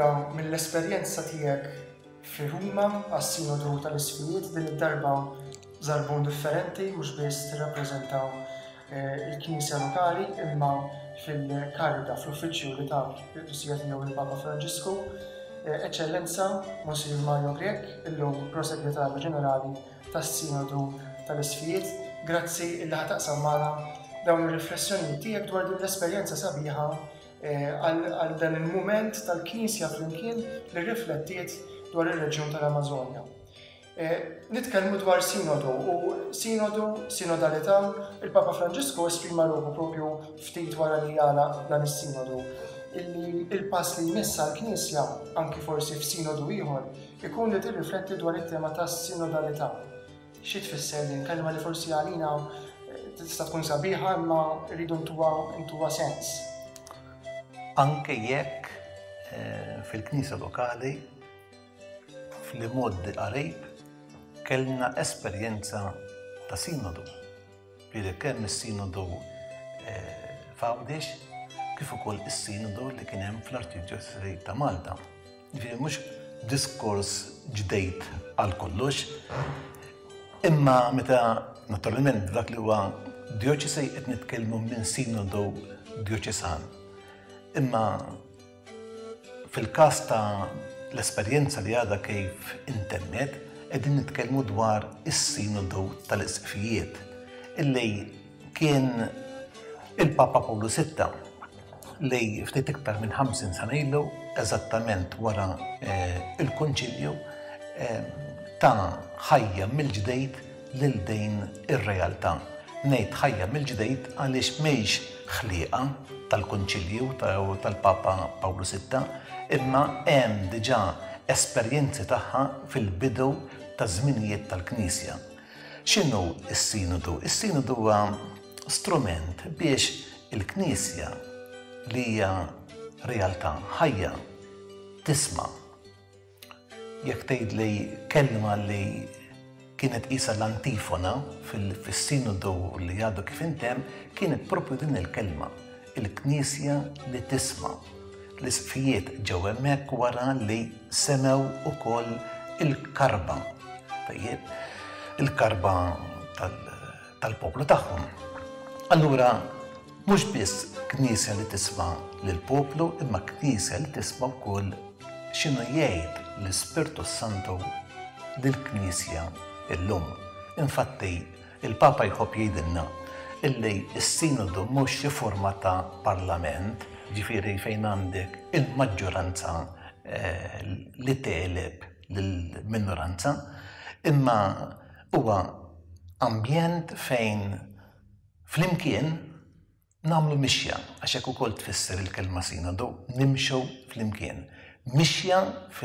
Allura, mill-esperjenza tiegħek fi Ruma għas-Sinodu tal-Isfijiet din id-darba żarbun differenti, mhux biss tirrappreżentaw il-Knisja lokali imma fil-karga fl-uffiċċju li ta' il-Qdissija tiegħu il-Papa Franġisku, Eċċellenza Monsignor Mario Grech, illum Prosegretarju Ġenerali tas-Sinodu tal-Isfijiet. Grazzi illi ħataqsam magħna dawn ir-riflessjonijiet tiegħek dwar din l-esperjenza sabiħa għal dan il-mument tal-Knisja flimkien li riflettiet dwar ir-reġjun tal-Amazonja. Nitkellmu dwar Sinodu u sinodalità, il-Papa Franġisku esprima ruħu propju ftit wara li jala dan is-Sinodu illi il-pass li jmissa l-Knisja anki forsi f'Sinodu ieħor ikun li tirrifletti dwar it-tema tas-sinodalità. Xi tfisser din kelma li forsi għalina tista' tkun sabiħa imma rridu ntuha sens. Anke jekk fil-Knisja lokali fl-modi qarib kellna esperjenza ta' Sinodu. Li kemm is-Sinodu f'Għawdex kif ukoll is-Sinodu li kien hemm fl-Arċidjoċesi ta' Malta. Jiġifieri mhux diskors ġdejt għal kollox, imma meta naturalment dak li huwa dioċesi qed nitkellmu minn Sinodu dioċesan. Imma fil-każ ta' l-esperjenza li għadha kif internet qegħdin nitkellmu dwar is-Sinodu tal-Isfijiet illi kien il-Papa Pawlu VI li ftit iktar minn 50 sena ilu eżattament wara il-Kunċilju ta' ħajja mill-ġdejt lil din ir-realtà. Ngħid ħajja mill-ġdejt għaliex m'hemmx ħlieqa tal-Kunċilju tal-Papa Pawlu VI, imma hemm diġà esperjenzi tagħha fil-bidu ta' żminijiet tal-Knisja. X'inhu s-Sinodu? Is-Sinodu huwa strument biex il-Knisja li hija realtà ħajja tisma'. Jekk tgħidli kelma li kienet qisha l-antifona fis-Sinodu li għadu kif intemm, kienet proprju din il-kelma, il-Knisja li tisma'. L-Isfijiet ġew hemmhekk wara li semew ukoll il-karba. Il-karba tal-poplu tagħhom. Allura mhux biss Knisja li tisma' lill-poplu, imma Knisja li tisma' wkoll x'inhu jgħid l-Ispirtu Santu lill-Knisja illum. Infatti, il-Papa jħobb jgħidilna illi s-Sinodu mhux xi forma ta' parlament, ġifieri fejn għandek il-maġġoranza li teleb lill-minoranza, imma huwa ambjent fejn flimkien nagħmlu mixja, għax hekk ukoll tfisser il-kelma Sinodu, nimxu flimkien. Mixja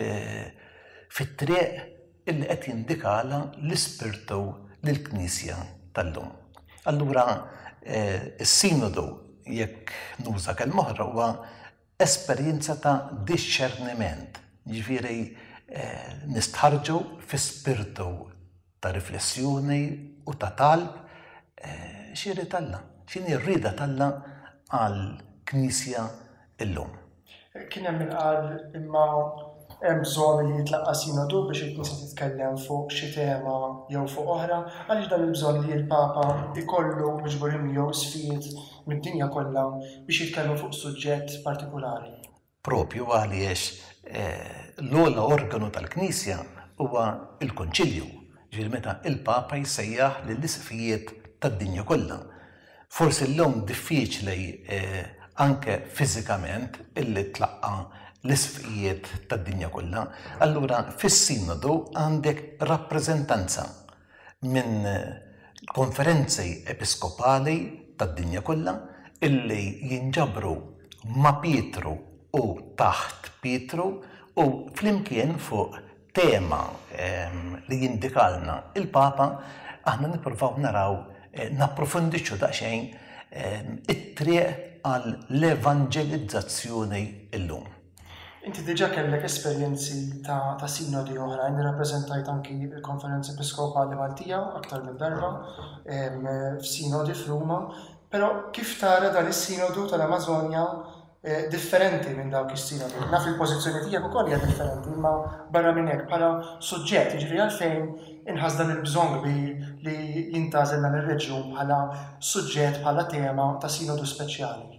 fit-triq illi qed jindikala l-Ispirtu lill-Knisja tal-lum. Allura is-Sinodu jekk nuża kelma oħra huwa esperjenza ta' disċerniment. Ġifieri nistħarġu fi spirtu ta' riflessjoni u ta' talb x'jrid Alla, x'inhi r-rieda t'Alla għall-Knisja illum. Kien hemm inqal imma hemm bżonn li jitlaqqa Sinodu biex il-Knisja titkellem fuq xi tema jew fuq oħra, għaliex dan il-bżonn li l-Papa ikollu miġburin miegħu sfijiet mid-dinja kollha biex jitkellmu fuq suġġett partikulari. Propju għaliex l-ogħla organu tal-Knisja huwa il-Kunċilju, ġifieri meta il-Papa jsejjaħ lill-isfijiet tad-dinja kollha. Forsi llum diffiċli anke fiżikament illi tlaqqa l-isfijiet tad-dinja kollha, allura fis-Sinodu għandek rappreżentanza minn konferenzi episkopali tad-dinja kollha illi jinġabru ma' Pietru u taħt Pietru u flimkien fuq tema li jindikalna il-Papa, aħna nippruvaw naraw napprofondixxu daqsxejn it-triq għall-evanġelizzazzjoni illum. Inti diġà kellek esperjenzi ta' sinodi oħrajn, rappreżentajt anki il-Konferenza Episkopali Maltija aktar minn darba f'sinodi f'Ruma, però kif tara dan is-sinodu tal-Amazonja differenti minn dawk is-sinodi. Naf il-pożizzjoni tiegħek ukoll hija differenti, imma barra minn hekk bħala suġġett jiġri għalfejn inħass dan il-bżonn kbir li jintażel dan ir-reġjun bħala suġġett bħala tema ta' sinodu speċjali.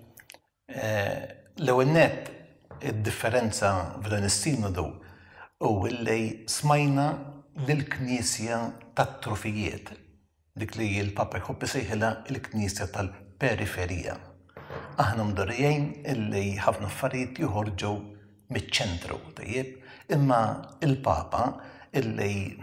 L-ewwel nett id-differenza f'dan is-sinodu u illi smajna lill-Knisja tat-Trufijiet, dik li l-Papa jħobb isejħilha l-Knisja tal-Periferija. Aħna mdorrijin illi ħafna affarijiet joħorġu miċ-ċentru, tajjeb, imma il-Papa illi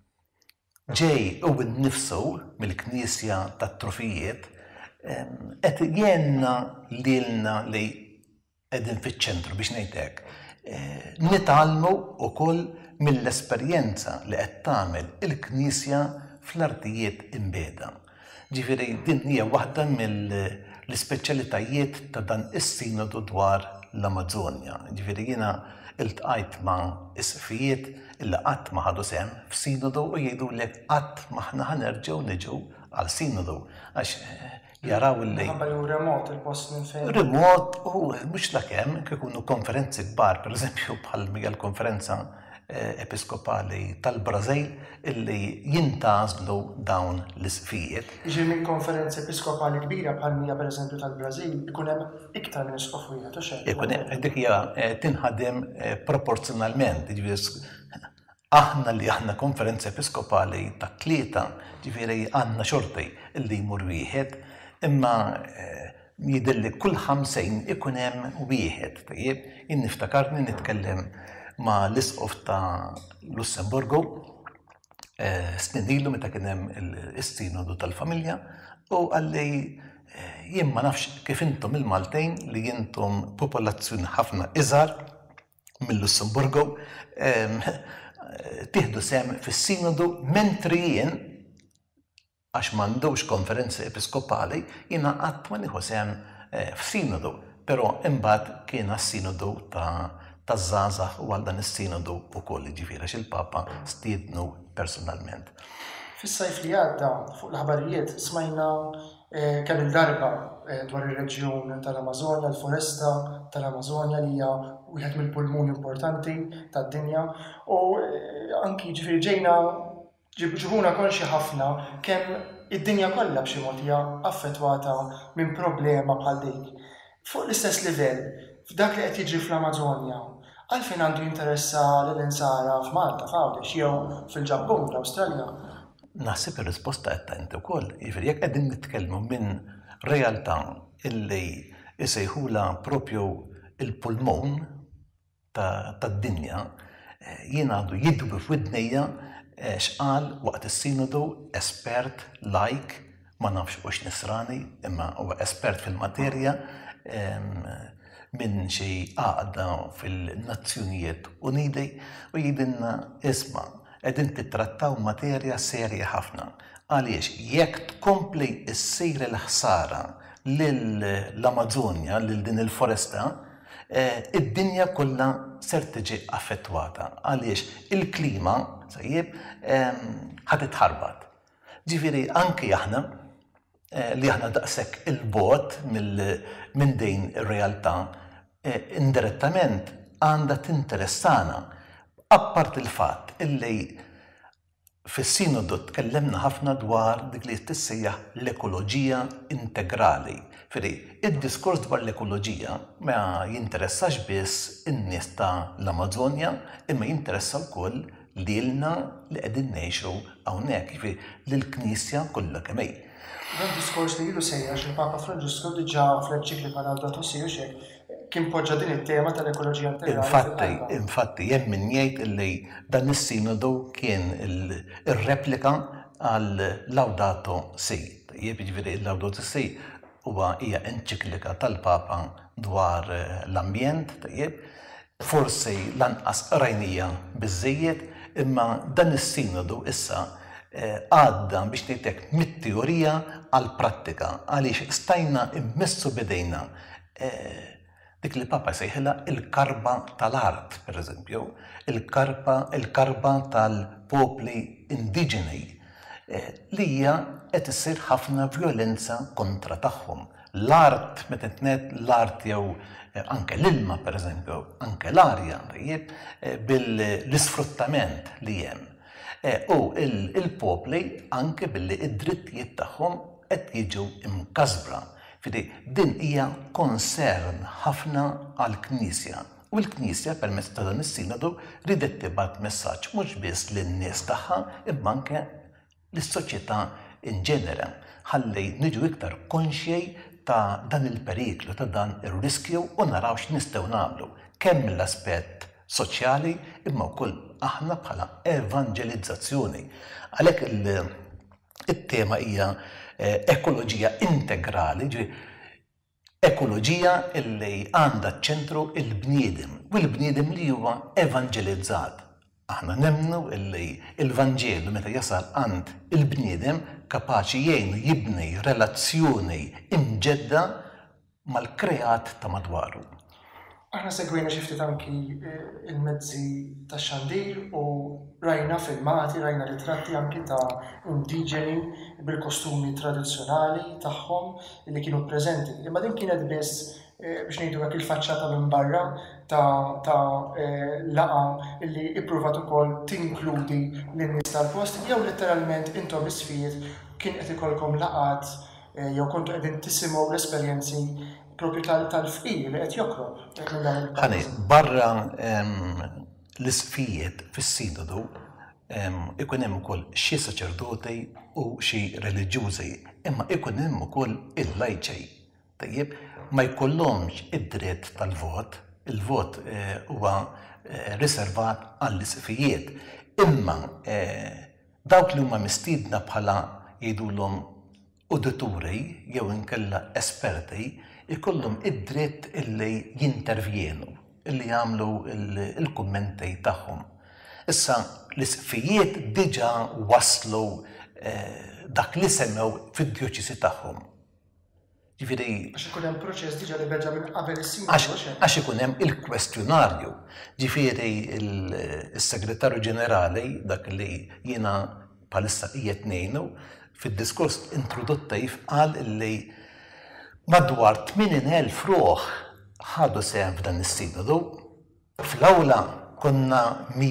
ġej u nnifsu mill-Knisja tat-Trufijiet qed jgħinna lilna li qegħdin fiċ-ċentru biex ngħid hekk. Nitgħallmu wkoll mill-esperjenza li qed tagħmel il-Knisja fl-artijiet imbeda. Ġifieri din hija waħda mill-ispeċjalitajiet ta' dan is-sinodu dwar l-Amazzonja. Ġifieri jiena iltqajt ma' is-Sifijiet illi qatt ma ħadu sehem f'sinodu u jgħidulek qatt ma aħna ħanerġgħu niġu għal sinodu għax jaraw illi remot il-post minn fejn. Remot u mhux lakemm ikunu konferenzi kbar, pereżempju bħal mija l-konferenza episkopali tal-Brażil illi jintgħażlu dawn l-Sifijiet. Jiġri minn konferenza episkopali kbira bħal mija pereżempju tal-Brażil ikun hemm iktar minn iskof wieħed u xejn. Ikun hemm dik hija tinħadem proporzjonalment, aħna li aħna konferenza episkopali ta' tlieta, ġifieri għandna xorti illi jmur wieħed, imma jidilli kull 50 ikun hemm wieħed. Tajjeb, jien niftakarni nitkellem ma' l-Isqof ta' Lussemburgu snin ilu meta kien hemm is-sinodu tal-familja u għalli jien ma nafx kif intom il-Maltejn li intom popolazzjoni ħafna iżgħar mill-Lussemburgu tieħdu sehem fis-sinodu mentri jien għax m'għandux konferenzi episkopali jiena qatt ma nieħu sehem f'sinodu, però imbagħad kien għas-sinodu taż-żgħażagħ u għal dan is-sinodu wkoll ġifieri għax il-Papa stiednu personalment. Fis-sajf li għadda fuq l-aħbarijiet smajna kemm il-darba dwar ir-reġjun tal-Amazonja, l-foresta tal-Amazonja li hija wieħed mill-pulmuni importanti tad-dinja u anki ġifieri ġejna ġibuna konxi ħafna kemm id-dinja kollha b'xi mod hija affettwata minn problema bħal dik. Fuq l-istess livell, f'dak li qed jiġri fl-Amazonja, għalfejn għandu jinteressa l-insara f'Malta, f'Għawdex, jew fil-Ġappun, l-Awstralja? Naħseb ir-risposta qed inti wkoll, jiġifieri jekk qegħdin nitkellmu minn realtà illi jsejħula propju il-pulmun tad-dinja, jien għandu jiddu f'widnejja x'qal waqt is-sinodu espert laik ma nafx hux nisrani imma huwa espert fil-materja minn xi għaqda fil-Nazzjonijiet Uniti u jgħidilna isma' qegħdin tittrattaw materja serja ħafna. Għaliex jekk tkompli ssir il-ħsara lill-Amazonja, lil din il-foresta, id-dinja kollha ser tiġi affettwata. Għaliex il-klima sajjeb ħadd itħarbat. Ġifieri anki aħna li aħna daqshekk il-bogħod minn din ir-realtà indirettament għandha tinteressana. Appart il-fatt illi fis-sinodu tkellemna ħafna dwar dik li tissejjaħ l-ekoloġija integrali. Id-diskors dwar l-ekoloġija ma jinteressax biss in-nies ta' l-Amazonja imma jinteressa wkoll lilna li qegħdin ngħixu hawnhekk, lill-Knisja kollha kemm hi. Dan diskors li ilu sejjaħ il-Papa Franġisku diġà fl-enċiklika Laudato Si' kien poġġa din it-tema tal-ekoloġija integrali. Infatti, hemm min jgħid illi dan is-sinodu kien ir-replika għal Laudato Si'. Jiġifieri Laudato Si' hija enċiklika tal-Papa dwar l-ambjent, forsi lanqas rajnija biżżejjed, imma dan is-sinodu issa għadda biex ngħidlek mit-teorija għal prattika għaliex stajna immessu bidejna dik li Papa jsejħilha il-karba tal-art, pereżempju, il-karba tal-popli indiġeni li hija qed issir ħafna vjolenza kontra tagħhom. l-art, meta tnet l-art jew anke l-ilma pereżempju, anke l-arja, bil-isfruttament li hemm. U il-popli anke billi id-drittijiet tagħhom qed jiġu imkasbra. Din hija konsern ħafna għall-Knisja. U l-Knisja permezz ta' dan is-sinodu ridet tibgħat messaġġ mhux biss lin-nies tagħha imma anke lis-soċjetà in ġenera, ħalli niġu iktar konxjej ta' dan il-periklu, ta' dan ir-riskju u naraw x'nistgħu nagħmlu kemm mill-aspett soċjali imma wkoll aħna bħala evangelizzazzjoni. Għalhekk it-tema hija ekoloġija integrali, ekoloġija illi għandha ċentru il-bniedem u l-bniedem li huwa evangelizzat. Aħna nemmnu illi il-Vanġelu meta jasal għand il-bniedem kapaċi jgħinu jibni relazzjoni imġedda mal-kreat ta' madwaru. Aħna segwejna xi ftit anki il-mezzi ta' xandir u rajna filmati, rajna ritratti anki ta' indiġeni bil-kostumi tradizzjonali tagħhom li kienu preżenti. Imma din kienet biss biex ngħidu hekk il-faċċata minn barra ta' laqa li ippruvat ukoll tinkludi lin-nies tal-post jew letteralment intom is-sfied kien qed ikolkom laqat jew kontu qegħdin tisimgħu l-esperjenzi propju tal-fqir li qed jokrob. Ħani, barra l-isfijiet fis-sinodu ikun hemm ukoll xi saċerdoti u xi reliġjużi, imma ikun hemm ukoll il-lajċej. Tajjeb, ma jkollhomx id-dritt tal-vot, il-vot huwa riservat għall-isfijiet. Imma dawk li huma mistiedna bħala jgħidulhom udituri jew inkella esperti ikollhom id-dritt illi jintervjenu, illi jagħmlu il-kummenti tagħhom. Issa l-isfijiet diġà waslu dak li semmew fid-djoċisi tagħhom. Għax ikun hemm proċess diġà li beġa minn qabel is-sinodu. Għax ikun hemm il-kwestjonarju. Ġifieri il-Segretarju Ġenerali dak li jiena bħalissa qiegħed ngħinu fid-diskors introduttiv qal li madwar 80,000 ruħ ħadu sehem f'dan is-sinodu. Fl-awla konna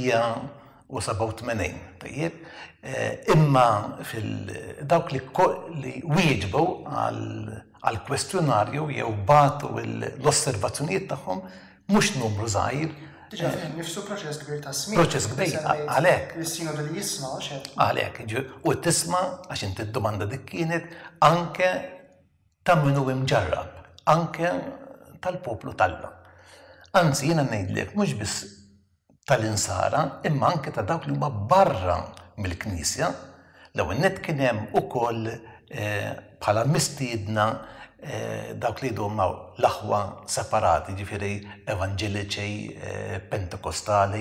187, tajjeb. Imma dawk li wieġbu għal-kwestjonarju jew batu l-osservazzjonijiet tagħhom mhux numru żgħir. Diġà fih nifsu proċess kbir ta' smih. Proċess kbir, għalhekk. Is-sinodu li jisma' x'hekk. Għalhekk, u tisma' għax inti d-domanda dik kienet anke ta' min hu imġarrab, anke tal-poplu talla. Anzi jiena ngħidlek mhux biss tal-insara, imma anke ta' dawk li huma barra mill-Knisja, l-ewwel nett kien hemm ukoll bħala mistiedna dawk li jdu l-aħwa separati, ġifieri evanġeliċi, pentekostali,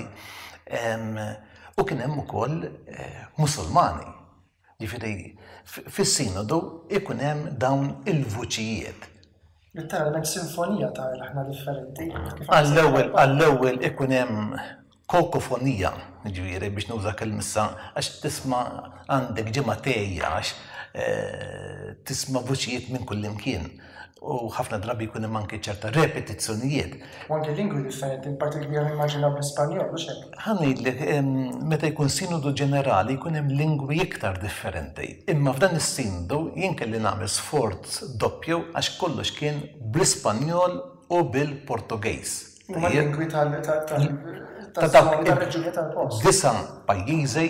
u kien hemm ukoll Musulmani. Ġifieri fis-sinodu ikun hemm dawn il-vuċijiet. Letteralment sinfonija ta' aħna differenti. Għall-ewwel ikun hemm kokofonija, ġifieri biex nuża kelmissa għax tisma' għandek ġematejja għax tisma' vuċijiet minn kull imkien. U ħafna drabi jkun hemm anke ċerta repetizzjonijiet. U anke lingwi differenti, parti kbira nimmaġinaw bl-Ispanjol, mhux hekk? Ħanidlek, meta jkun sinodu ġenerali jkun hemm lingwi iktar differenti. Imma f'dan is-sinodu jien kelli nagħmel sforz doppju għax kollox kien bl-Ispanjol u bil-Portugiż. Huma lingwi tal-reġjuni tal-post. 9 pajjiżi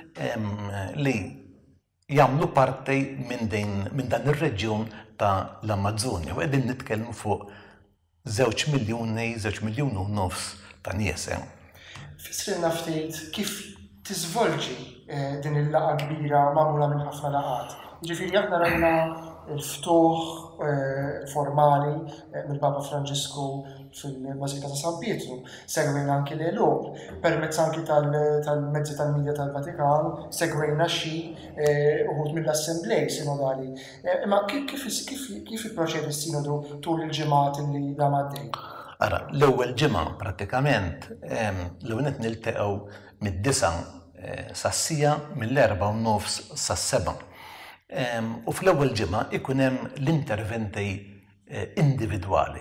li jagħmlu parti minn dan ir-reġjun ta' l-Amazzonja u qegħdin nitkellmu fuq 2 miljuni, 2 miljuni u nofs ta' nies. Fissrilna ftit kif tiżvolġi din il-laqgħa kbira magħmula minn ħafna laqgħat. Ġifieri aħna rajna l-ftuħ formali mill-Papa Franġisku fil-Bażilika ta' San Pietru, segwejna anki l-eluq, permezz anki tal-mezzi tal-medja tal-Vatikan, segwejna xi uħud mill-Assemblej sinodali. Imma kif ipproċedi s-sinodu tul il-ġimgħat li dam għaddej? Ara, l-ewwel ġimgħa prattikament l-ewwel qed niltaqgħu mid-9 sas-sija mill-4 u nofs sas-7. U fl-ewwel ġimgħa ikun hemm l-interventi individwali,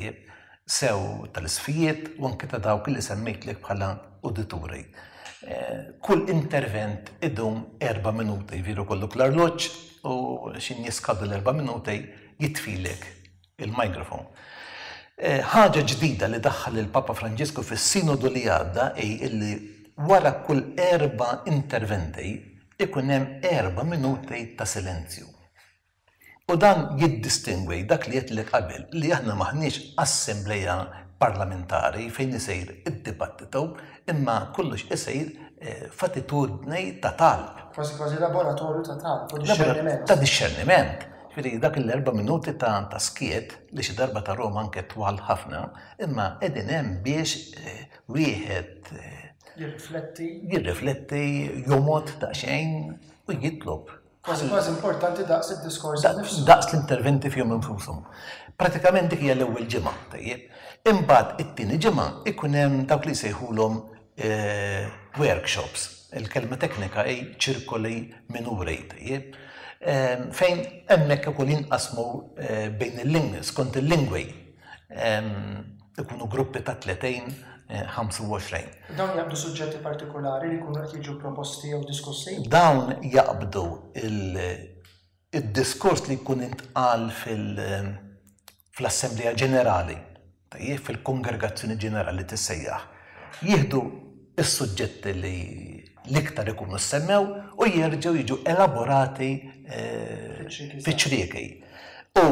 sew tal-isfijiet u anke ta' dawk li semmejtlek bħala udituri. Kull intervent idum 4 minuti, jiġifieri kollok l-arloġġ u xin jiskadu l-4 minuti jitfilek il-mikrofon. Ħaġa ġdida li daħħal il-Papa Franġisku fis-sinodu li għadda illi wara kull 4 interventi ikun hemm 4 minuti ta' silenzju. U dan jiddistingwi dak li jgħidlek qabel li aħna maħniex assembleja parlamentari fejn isir id-dibattitu imma kollox isir f'attitudni ta' talb. Kważi laboratorju ta' talb, ta' discerniment. Dak il-4 minuti ta' skiet li xi darba ta' Roma anke twal ħafna, imma qegħdin hemm biex wieħed jirrifletti, jomod daqsxejn u jitlob. Kważi importanti daqs id-diskors nifsu. Daqs l-interventi fihom infushom. Pratikament dik hija l-ewwel ġimgħa, tajjeb. Imbagħad it-tieni ġimgħa ikun hemm dawk li jsejħulhom workshops. Il-kelma teknika hi ċirkoli minuri, tajjeb. Fejn hemmhekk ikun jinqasmu bejn il-lingwi, skont il-lingwi. Ikunu gruppi ta' 30, 25. Dawn jaqbdu suġġetti partikolari li jkunu qed jiġu proposti jew diskussi? Dawn jaqbdu il-diskors li jkun intqal fl-Assembleja Ġenerali, fil-Kongregazzjoni Ġenerali tissejjaħ. Jieħdu is-suġġetti li l-iktar ikunu semmew u jerġgħu jiġu elaborati fiċ-ċrieki. U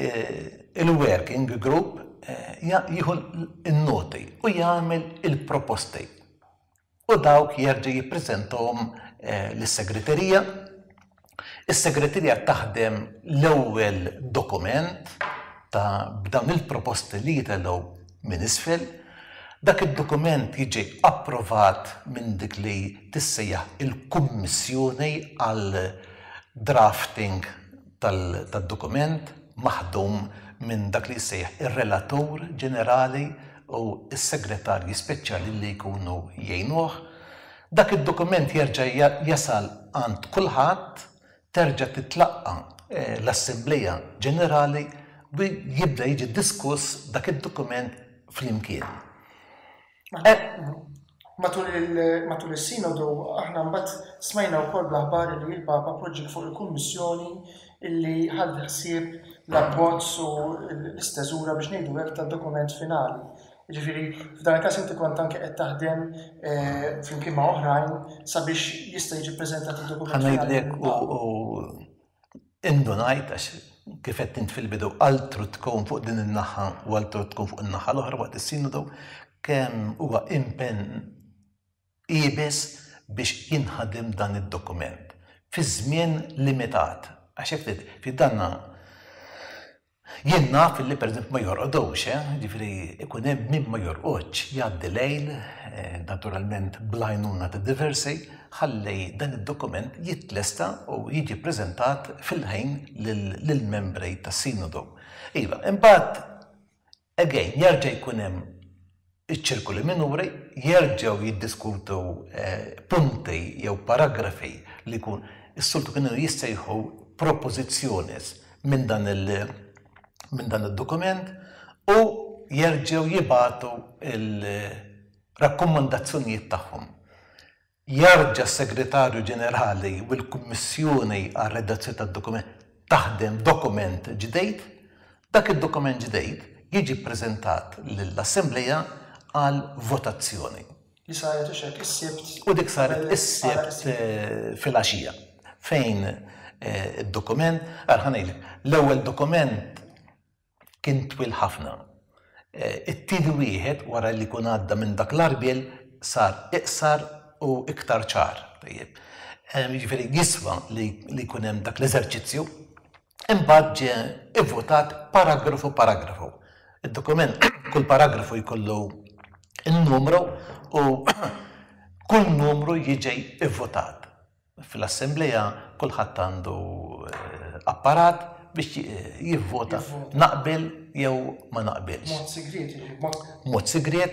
il-working group jieħu n-noti u jagħmel il-proposti. U dawk jerġa' jippreżentahom lis-segreterija. Is-segreterija taħdem l-ewwel dokument ta' b'dawn il-proposti li jitelgħu minn isfel. Dak id-dokument jiġi approvat minn dik li tissejjaħ il-Kummissjoni għal drafting tad-dokument maħdum minn dak li jsejjaħ ir-Relatur Ġenerali u s-Segretarji Speċjali li jkunu jgħinuh. Dak id-dokument jerġa' jasal għand kulħadd, terġa' titlaqqa l-Assembleja Ġenerali u jibda jiġi diskuss dak id-dokument flimkien. Matul is-sinodu aħna mbagħad smajna wkoll bl-aħbar li l-Papa poġġi fuq il-Kummissjoni illi ħadd ħsieb l-abbozz u l-isteżura biex ngħidu hekk tad-dokument finali. Jiġifieri f'dan il-każ inti kont anke qed taħdem flimkien ma' oħrajn sabiex jista' jiġi ppreżentat id-dokument finali. Ħanajdlek u indunajt għax kif qed int fil-bidu altru tkun fuq din in-naħa u altru tkun fuq in-naħa l-oħra waqt is-sinodu kemm huwa impenn qiebes biex jinħadem dan id-dokument fi żmien limitat. Għax hekk fi danna jien naf li pereżempju ma jorqodux, ġifieri ikun hemm min ma jorqodx jgħaddi lejl, naturalment bl-għajnuna ta' diversi, ħalli dan id-dokument jitlesta u jiġi ppreżentat fil-ħin lill-membri tas-sinodu. Iva, imbagħad again jerġa' jkun hemm iċ-ċirkoli minuri, jerġgħu jiddiskutu punti jew paragrafi li jkun is-soltu kienu jissejħu propożizzjones minn dan id-dokument u jerġgħu jibgħatu il-rakkomandazzjonijiet tagħhom. Jarġa' s-Segretarju Ġenerali u l-Kummissjoni għar-redazzjoni tad-dokument taħdem dokument ġdejd, dak id-dokument ġdejd jiġi ppreżentat lill-Assembleja għal votazzjoni. Li saret hekk is-sibt. U dik saret is-sibt fil-għaxija. Fejn id-dokument, ħanejlek, l-ewwel dokument kien twil ħafna. It-tieni wieħed wara li kun għadda minn dak l-arbiel sar iqsar u iktar ċar. Jiġifieri jiswa li jkun hemm dak l-eżerċizzju, imbagħad ġie ivvotat paragrafu paragrafu. Id-dokument kull paragrafu jkollu il-numru u kull numru jiġi ivvotat. Fil-Assembleja kulħadd għandu apparat biex jivvota naqbel jew ma naqbilx. Mod sigriet. Mod sigriet.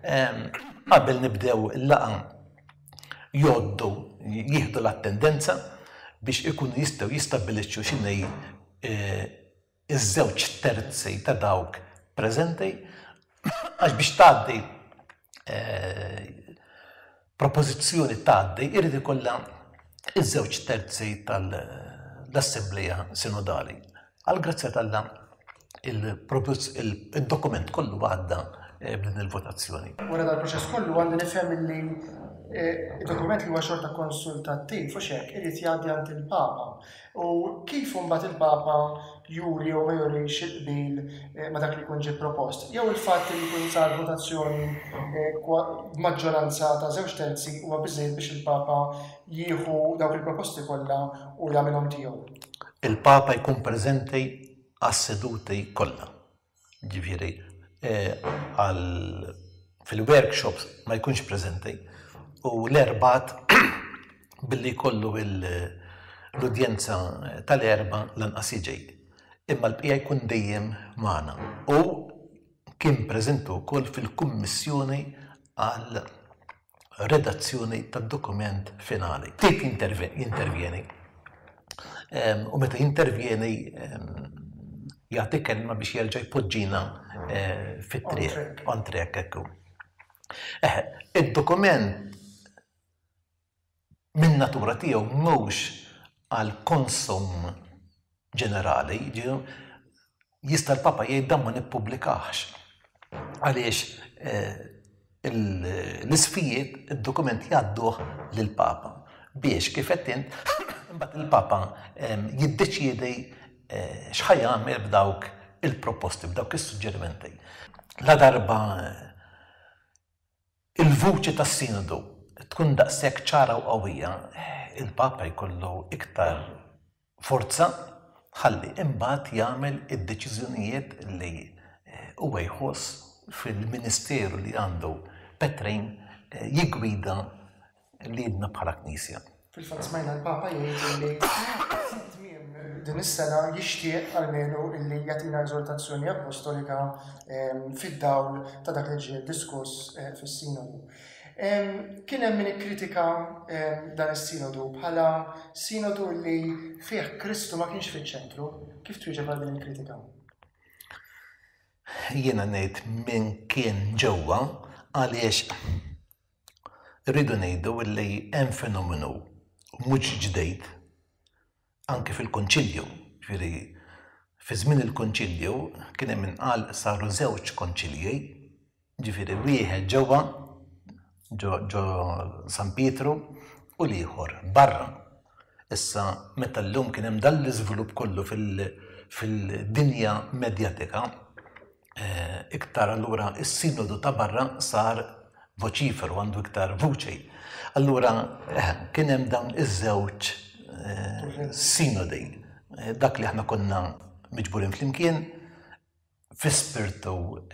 Qabel nibdew il-laqa jgħoddu jieħdu l-attendenza biex ikunu jistgħu jistabbilixxu x'inhi iż-żewġ terzi ta' dawk preżenti għax biex tgħaddi propożizzjoni tgħaddi irid ikollha iż-żewġ terzi tal-Assembleja Sinodali. Għall-grazzja tal-Alla il-dokument kollu għadda b'din il-votazzjoni. Wara dal-proċess kollu għandi nifhem li il-dokument li huwa xorta konsultattiv u xek irid jgħaddi għand il-Papa. U kif imbagħad il-Papa juri jew ma jurix il-qbil ma dak li jkun ġie propost. Jew il-fatt li jkun sar votazzjoni b'maġġoranza ta' żewġ terzi huwa biżżejjed biex il-Papa jieħu dawk il-proposti kollha u jagħmilhom tiegħu. Il-Papa jkun preżenti għas-seduti kollha. Ġifieri fil-workshops ma jkunx preżenti u l-erbgħat billi jkollu l-udjenza tal-erba lanqas jiġi. Imma l-bqija jkun dejjem magħna. U kien preżenti wkoll fil-kummissjoni għal redazzjoni tad-dokument finali. Kif jintervjeni? U meta jintervjeni jagħti kelma biex jerġa' jpoġġina fit-triq, on track hekk. Id-dokument min natura tiegħu mhux għal konsum ġenerali, jista' l-Papa jgħid dan ma nippubblikax. Għaliex l-isfijiet id-dokument jgħadduh lill-Papa biex kif qed int imbagħad il-Papa jiddeċiedi x'ħajjagħmel b'dawk il-proposti, b'dawk is-suġġerimenti. La darba il-vuċi tas-Sinodu tkun daqshekk ċara u qawwija, il-Papa jkollu iktar forza ħalli imbagħad jagħmel id-deċiżjonijiet li huwa jħoss fil-Ministeru li għandu Petrin jiggwida liedna bħala Knisja. Fil-fatt smajna l-Papa jgħid li din is-sena jixtieq almenu illi jagħtina eżortazzjoni apostolika fid-dawl ta' dak li ġie diskuss fis-Sinodu. Kien hemm min ikkritika dan is-Sinodu bħala Sinodu li fih Kristu ma kienx fiċ-ċentru. Kif twieġeb għal din il-kritika? Jiena ngħid min kien ġewwa għaliex irridu ngħidu li hemm fenomenu mhux ġdejt anke fil-Konċilju. Ġifieri fi żmien il-Konċilju kien hemm inqal saru żewġ konċilji, ġifieri wieħed ġewwa ġo San Pietru u l-ieħor barra. Issa meta llum kien hemm dan l-iżvilupp kollu fil-dinja medjatika, iktar allura is-Sinodu ta' barra sar voċiferu għandu iktar vuċi. Allura kien hemm dawn iż-żewġ sinodi, dak li aħna konna miġburin flimkien fi spirtu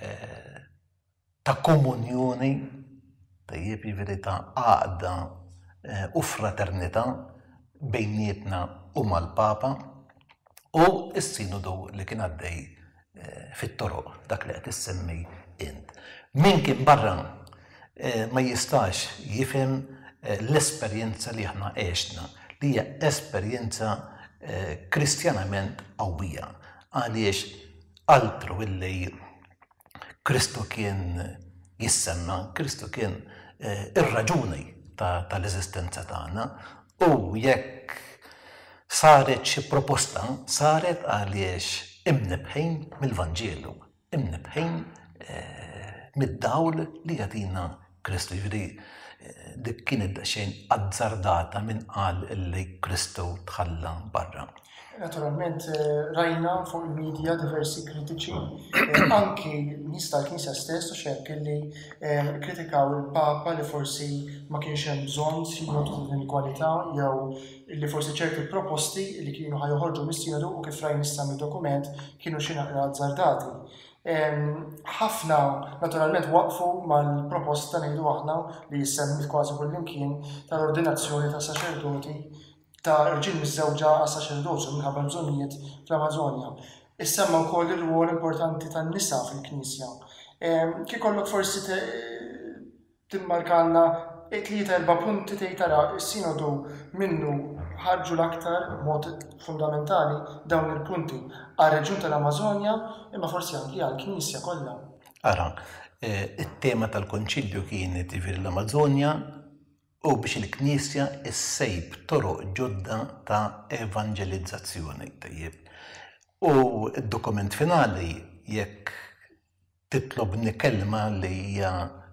ta' komunjoni, tajjeb jiġifieri ta' għaqda u fraternità bejnietna u mal-Papa u s-Sinodu li kien għaddej fit-toroq, dak li qed issemmi int. Min kien barra ma jistax jifhem l-esperjenza li aħna għexna, li hija esperjenza kristjanament qawwija. Għaliex altru illi Kristu kien jissemma, Kristu kien ir-raġuni tal-eżistenza tagħna u jekk saret xi proposta, saret għaliex imnibħin mill-Vanġelu, imnibħin mid-dawl li jagħtina Kristu. Dik kienet daqsxejn azzardata min qal li Kristu tħalla barra. Naturalment rajna fuq il-medja diversi kritiċi, anki nies tal-Knisja stess u xekk li kritikaw il-Papa li forsi ma kienx hemm bżonn sinodu din il-kwalità jew li forsi ċerti proposti li kienu ħajjoħorġu mis-sinodu u kif rajn issa mid-dokument kienu xi naqra azzardati. Ħafna naturalment waqfu mal-proposta ngħidu aħna li jissemmi kważi kullimkien tal-ordinazzjoni ta' saċerdoti ta' irġiel miż-żewġa għas saċerdozju minħabba bżonnijiet fl-Amazonja. Issemma wkoll ir-rwol importanti tan-nisa fil-Knisja. Kif kollok forsi timmarkalna it-3-4 punti tgħid tara s-sinodu minnu ħarġu l-aktar mod fundamentali dawn il-punti għar-reġjun tal-Amazonja imma forsi anki għall-Knisja kollha. Ara, it-tema tal-konċilju kienet jiġifieri l-Amazonja u biex il-Knisja issejb toroq ġodda ta' evangelizzazzjoni. U d-dokument finali jekk titlobni kelma li hija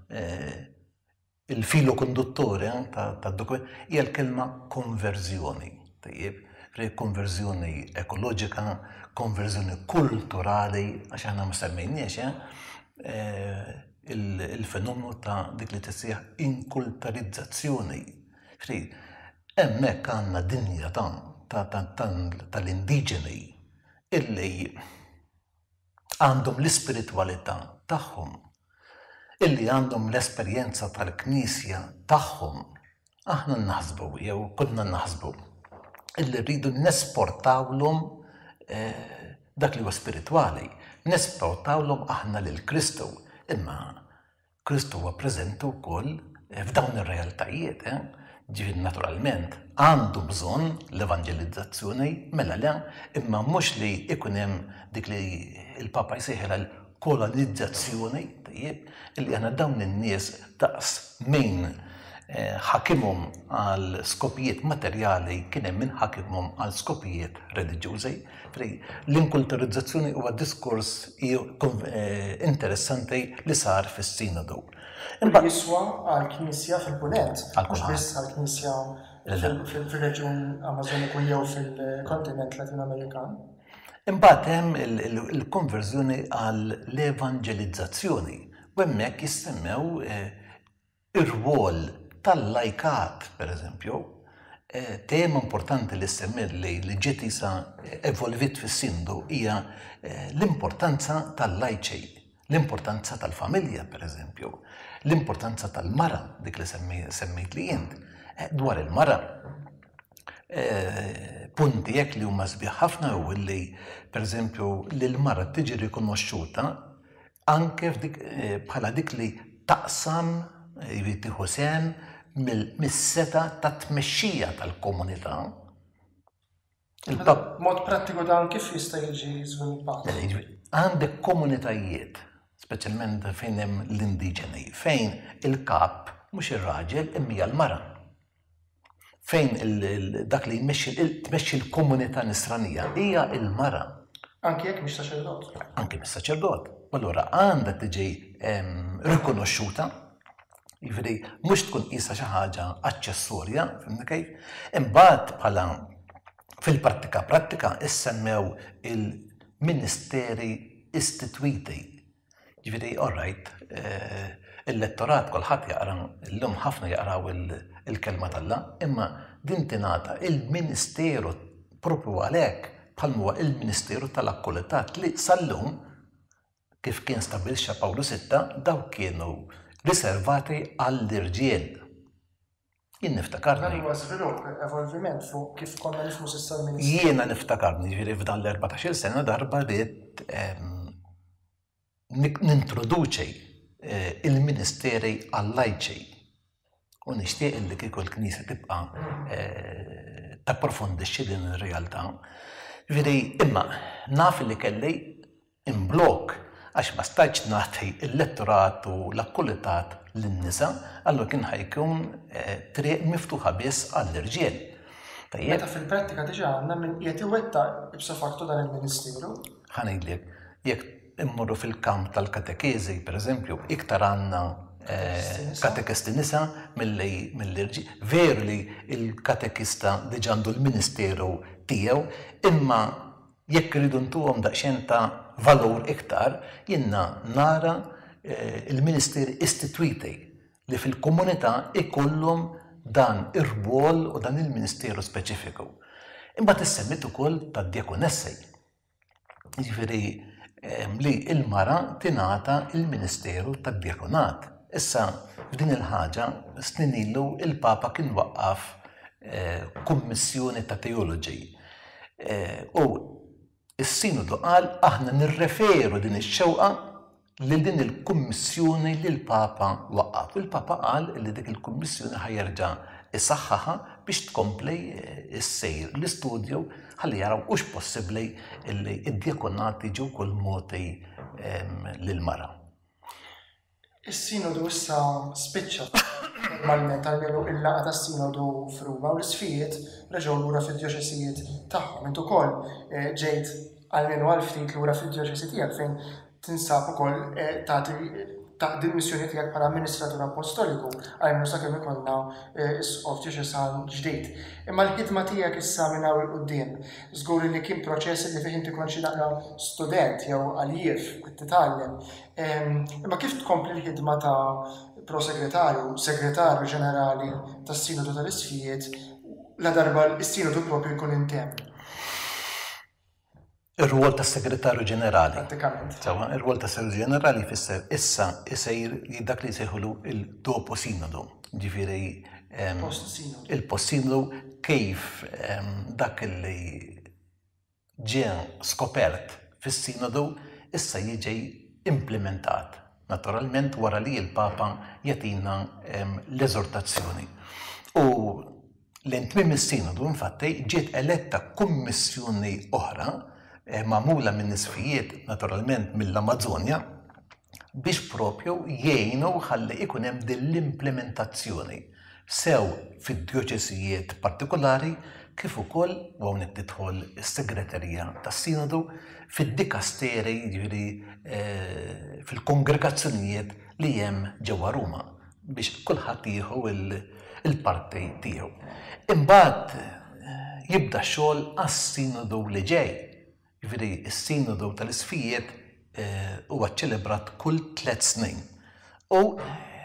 il-filo konduttori tad-dokument hija l-kelma konverżjoni. Konverżjoni ekoloġika, konverżjoni kulturali, għax aħna ma semmejniex il-fenomenu ta' dik li tissejjaħ inkulturizzazzjoni. Hemmhekk għandna dinja tal-indiġeni illi għandhom l-ispiritwalità tagħhom, illi għandhom l-esperjenza tal-Knisja tagħhom. Aħna naħsbu jew kunna naħsbu illi rridu nesportawlhom dak li huwa spiritwali, nesportawlhom aħna lil Kristu. Imma Kristu huwa preżenti wkoll f'dawn ir-realtajiet. Ġifieri naturalment għandu bżonn l-evangelizzazzjoni mela le, imma mhux li ikun hemm dik li l-Papa jsejħilha l-kolonizzazzjoni, illi aħna dawn in-nies daqs min ħakimhom għal skopijiet materjali kien hemm min ħakimhom għal skopijiet reliġjużi. L-inkulturizzazzjoni huwa diskors interessanti li sar fis-Sinodu. Jiswa għall-Knisja fil-Punent, mhux biss għall-Knisja fil-reġjun Amazoniku jew fil-kontinent Latino-Amerikan. Imbagħad hemm il-konverżjoni għall-evangelizzazzjoni u hemmhekk jissemmew ir-rwol tal-lajkat, pereżempju, tema importanti li semmir li ġiet isa evolvit fis-Sinodu hija l-importanza tal-lajċej, l-importanza tal-familja, pereżempju, l-importanza tal-mara, dik li semmejt li jien. Dwar il-mara, punti jekk li huma sbieħ ħafna u li, pereżempju, li l-mara tiġi rikonoxxuta anke bħala dik li taqsam tieħu sehem mis-seta ta' tmexxija tal-komunità. Mod prattiku dan kif jista' jiġi żviluppat? Għandek komunitajiet, speċjalment fejn hemm l-indiġeni, fejn il-kap mhux ir-raġel imma l-mara. Fejn dak li tmexxi l-komunità nisranija hija l-mara. Anke jekk mhix saċerdot. Anke mhix saċerdot. Allura għandha tiġi rikonoxxuta. Jiġifieri mhux tkun qisha xi ħaġa aċċessorja, fimni kejf? Imbagħad bħala fil-prattika issemmew il-ministeri istitwiti. Jiġifieri all-right, il-lettorat kulħadd jaqra llum ħafna jaqraw il-kelma tal-Alla, imma din tingħata il-ministeru propru għalhekk bħal huwa il-Ministeru tal-Akkulitat li sal-lum kif kien stabbilxa Pawlu VI daw kienu riservati għall-irġiel. Jien niftakarni. Dan huwa żvilupp, evolviment fuq kif konna nifhmu s'issa l-Ministeru. Jiena niftakarni, jiġifieri f'dan l-14-il sena darba ried nintroduċi il-Ministeri għall-lajċej. U nixtieq li kieku l-Knisja tibqa' tapprofondixxi din ir-realtà. Jiġifieri imma naf li kelli imblok għax ma stajtx nagħti l-lettorat u l-akkulitat lin-nisa, allura kien ħajkun triq miftuħa biss għall-irġiel. Meta fil-prattika diġà għandna min qiegħed iwettaq ipso facto dan il-Ministeru. Ħanejdlek, jekk immorru fil-kamp tal-katekeżi, pereżempju, iktar għandna katekesti nisa mill-irġiel. Veru li l-katekista diġà għandu l-Ministeru tiegħu, imma jekk iridu ntuhom daqsxejn ta' valur iktar, jiena nara il-Ministeri istitwiti li fil-komunità ikollhom dan ir-rwol u dan il-Ministeru speċifiku. Imbagħad issemmit ukoll tad-djakonessi. Jiġifieri li l-mara tingħata il-Ministeru tad-djakonat. Issa f'din il-ħaġa snin ilu il-Papa kien waqqaf kummissjoni ta' teoloġi. U is-Sinodu qal aħna nirreferu din ix-xewqa li din il-kummissjoni li l-Papa waqqaf. Il-Papa qal li dik il-kummissjoni ħajjerġa' isaħħaħa biex tkompli s-sejr l-istudju ħalli jaraw hux possibbli li d-djakonati ġew kull moti lill-mara. Is-sinodu issa spiċċa normalment għalmenu il-laqgħa tas-sinodu f'Ruma u l-isfijiet reġgħu lura fid-djoċesijiet tagħhom. Int ukoll ġejt għalmenu għal ftit lura fid-djoċesi tiegħek fejn tinsab ukoll taqdi l-missjoni tiegħek bħala amministratur apostoliku għalmenu sakemm ikollna isqof djoċesan ġdid. Imma l-ħidma tiegħek issa minn hawn il-quddiem żgur li kien proċess li fih inti kontx naqra student jew għalijef qed titgħallem. Imma kif tkompli l-ħidma ta' prosegretarju, segretarju ġenerali tas-Sinodu tal-Isfijiet la darba s-Sinodu propju jkun intemm? Ir-rwol tas-Segretarju Ġenerali. Prattikament. Ir-rwol tas-Segretarju Ġenerali jfisser issa isejr dak li jsejħulu il-dopo sinodu. Ġifieri il-post sinodu kif dak li ġie skopert fis-sinodu issa jiġi implementat. Naturalment wara li l-Papa jagħtina l-eżortazzjoni. U l-intmiem is-sinodu infatti ġiet eletta kummissjoni oħra magħmula minn isfijiet naturalment mill-Amazzonja biex propju jgħinu ħalli ikun hemm din l-implementazzjoni sew fid-djoċesijiet partikolari kif ukoll hawnhekk tidħol is-segreterija tas-sinodu fid-dikasteri jiġifieri fil-kongregazzjonijiet li hemm ġewwa Ruma biex kulħadd jieħu il-parti tiegħu. Imbagħad jibda x-xogħol għas-sinodu li ġej. Jiġifieri s-sinodu tal-Isfijiet huwa ċċelebrat kull 3 snin. U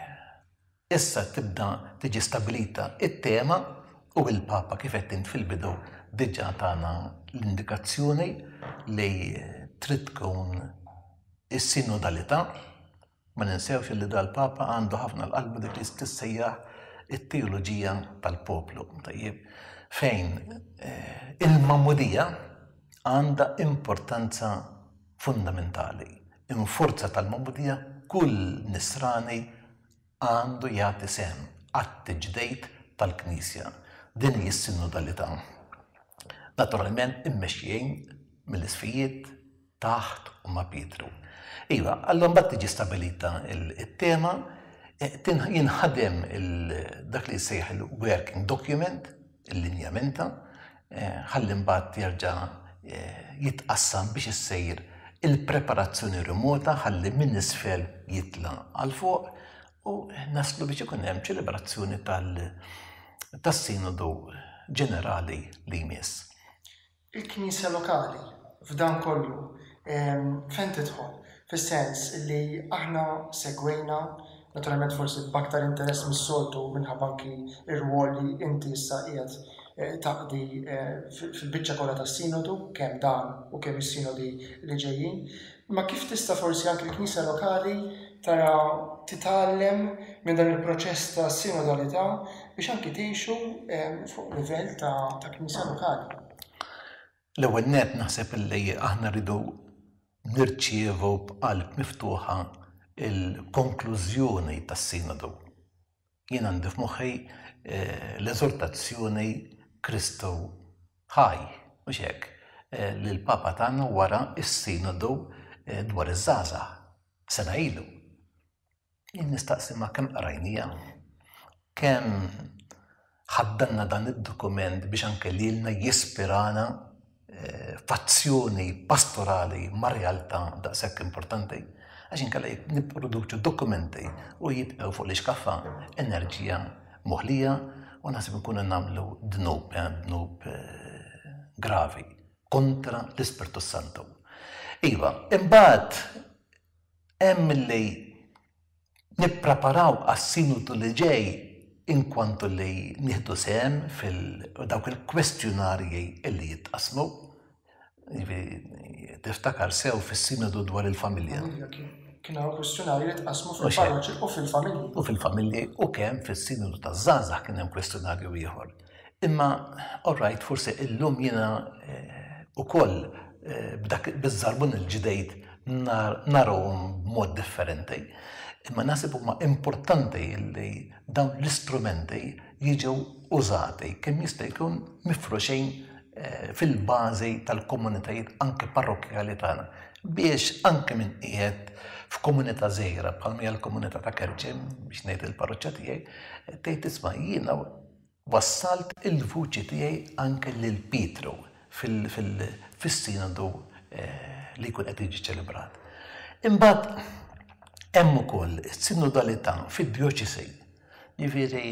issa tibda tiġi stabilita it-tema u l-Papa kif qed int fil-bidu diġà tagħna l-indikazzjoni li trid tkun is-sinodalità. Ma ninsewx li dal-Papa għandu ħafna l-qalbu dik li tissejjaħ it-teoloġija tal-poplu. Tajjeb fejn il-Mammudija għandha importanza fundamentali. In-forza tal-Mammudija kull nisrani għandu jagħti sehem għat-tiġdejt tal-Knisja. Din hi s-sinodalità. Naturalment immexxijin mill-Isfijiet taħt u ma' Pietru. Iva, allura mbagħad tiġi stabilita il-tema, jinħadem dak li jsejħ il-working document, il-linjamenta, ħalli mbagħad jerġa' jitqassam biex issejr il-preparazzjoni remota ħalli minn isfel jitla għal fuq u naslu biex ikun hemm ċelebrazzjoni tas-sinodu ġenerali li jmiss. Il-Knisja lokali f'dan kollu fejn tidħol fis-sens li aħna segwejna naturalment forsi b'aktar interess mis-soltu minħabba anki ir-rwol li inti issa qiegħed taqdi fil-biċċa kollha tas-sinodu kemm dan u kemm is-sinodi li ġejjin. Ma kif tista' forsi anke l-Knisja lokali tara titgħallem minn dan il-proċess ta' sinodalità biex anke tgħixu fuq livell ta' Knisja lokali? L-ewwel nett naħseb illi aħna rridu nirċievu b'qalb miftuħa il-konklużjoni tas-sinodu. Jien għandi f'moħħi l-eżortazzjoni Kristu ħaj, mhux hekk, li l-Papa tagħna wara s-sinodu dwar iż-żgħażagħ sena ilu. Jien nistaqsi ma' kemm qarajnija, kemm ħaddanna dan id-dokument biex anke lilna jispirana f'azzjoni pastorali ma' realtà daqshekk importanti. Għax inkella nipproduċu dokumenti u jibqgħu fuq l-iskaffa enerġija moħħlija u naħseb nkunu nagħmlu dnub gravi kontra l-Ispirtu Santu. Iva, imbagħad hemm li nippreparaw għas-sinodu li ġej inkwantu li nieħdu sehem fil-dawk il-kwestjonarji li jitqasmu. Tiftakar sew fis-sinodu dwar il-familja. Kien hawn kwestjonarji li tqasmu fil-parroċċi u fil-familji. U fil-familji u kemm fis-sinodu taż-żgħażagħ kien hemm kwestjonarju ieħor. Imma all forsi illum jiena ukoll biż-żarbun il-ġdejt narawhom b'mod differenti. Imma naħseb huma importanti li dawn l-istrumenti jiġu użati kemm jista' jkun mifruxin fil-bażi tal-komunitajiet anke parrokjali tagħna biex anke min qiegħed f'komunità żgħira bħal hija l-komunità ta' Kerċem biex ngħid il-parroċċja tiegħi tgħid isma' jiena wassalt il-vuċi tiegħi anke lil Pietru fis-sinodu li jkun qed jiġi ċelebrat. Imbagħad hemm ukoll is-sinodalità fid-djoċesi. Jiġifieri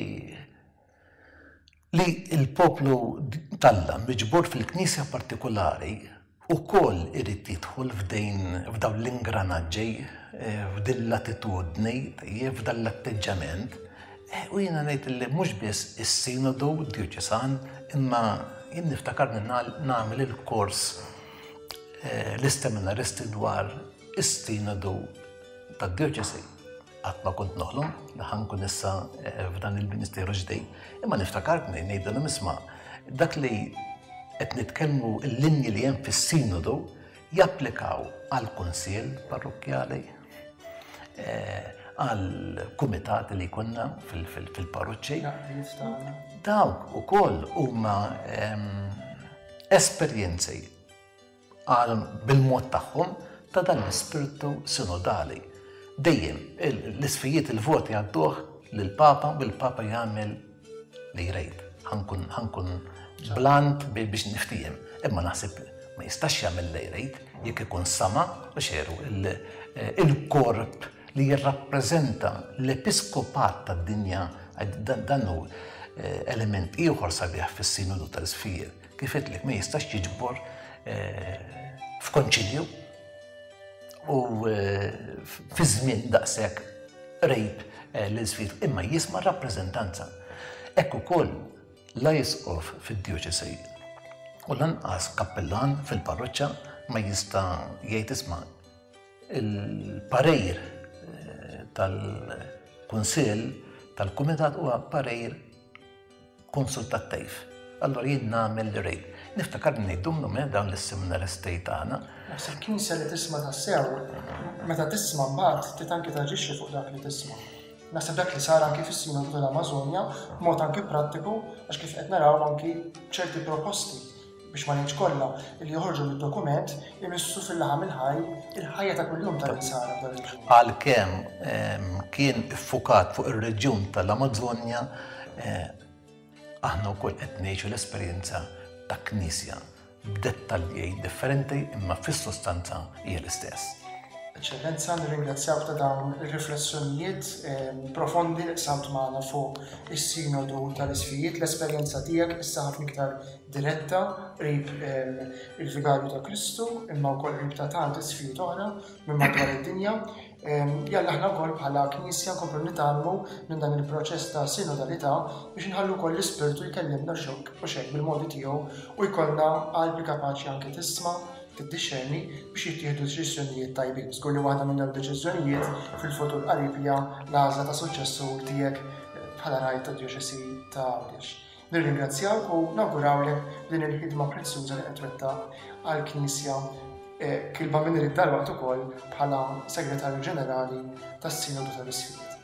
li l-poplu Alla miġbur fil-Knisja partikolari ukoll irid jidħol f'dawn l-ingranaġġi, f'din l-attitudni, f'dan l-atteġġament. U jiena ngħid li mhux biss is-sinodu djoċesan imma jien niftakarni nagħmel il-kors l-isteminaristi dwar is-sinodu tad-djoċesi. Qatt ma kont noħlom li ħankun issa f'dan il-Ministeru ġdej. Imma niftakarni ngħidilhom isma' dak li qed nitkellmu l-linji li hemm fis-sinodu japplikaw għall-kunsill parrokjali, għall-kumitati li jkollna fil-parroċċi. Dawk ukoll huma esperjenzi bil-mod tagħhom ta' dan l-ispirtu sinodali. Dejjem l-isfijiet il-voti għadduh lill-Papa u l-Papa jagħmel li jrid. Ħankun blant biex niftijem. Imma naħseb ma jistax jagħmel li jrid jekk ikun sama u xeru il-korp li jirrappreżenta l-episkopat tad-dinja dan hu element ieħor sabiħ fis-sinodu tal-isfijiet. Kif qedlek ma jistax jiġbor f'konċilju u fi żmien daqshekk rejb l-isfijiet imma jisma' rappreżentanza. Hekk ukoll l-Episcop fid-djoċesi u lanqas kappellan fil-parroċċa ma jista' jgħid isma' il-parejr tal-kunsill tal-kumitat huwa parejr konsultattiv. Allora jien nagħmel li rejt. Niftakar ngħidhom dawn is-seminaristi tagħna. Naħseb il-Knisja li tisma' tassew, meta tisma' mbagħad trid anke taġixxi fuq dak li tisma'. Naħseb dak li sar anke fis-Sinodu tal-Amazonja b'mod anke prattiku għax kif qed naraw anke ċerti proposti biex ma ngħidx kollha li joħorġu mid-dokument imissu fil-laħam il-ħajja ta' kuljum tal-insara f'dan. Għalkemm kien iffukat fuq ir-reġjun tal-Amazonja aħna wkoll qed ngħixu l-esperjenza ta' Knisja b'dettalji differenti imma fis-sostanza hija l-istess. Eċċellenza, nirringrazzjawk ta' dawn ir-riflessjonijiet profondi li qsamt magħna fuq is-sinodu tal-isfijiet, l-esperjenza tiegħek issa ħafna iktar diretta qrib il-Vigarju ta' Kristu imma wkoll qrib ta' tant isfijiet oħra minn madwar id-dinja. Jalla aħna wkoll bħala Knisja nkomplu nitgħallmu minn dan il-proċess ta' sinodalità biex inħallu wkoll l-Ispirtu jkellimna xekk bil-modi tiegħu u jkollna qalbi kapaċi anke tisma' tiddixxerni biex jittieħdu deċiżjonijiet tajbin. Żgur li waħda minn dawn id-deċiżjonijiet fil-futur qarib hija l-għażla ta' suċċessur tiegħek bħala rajt tad-Djoċesi ta' Għawdex. Nirringrazzjawk u nawgurawlek din il-ħidma prezzjuża li qed twettaq għall-Knisja kilba minn id-dalwaqt ukoll bħala Segretarju Ġenerali tas-Sinodu tal-Isfijiet.